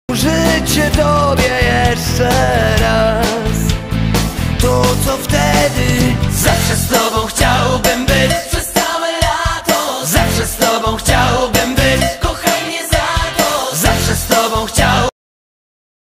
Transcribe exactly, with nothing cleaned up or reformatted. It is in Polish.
Życzę tobie jeszcze raz to, co wtedy zawsze stoi.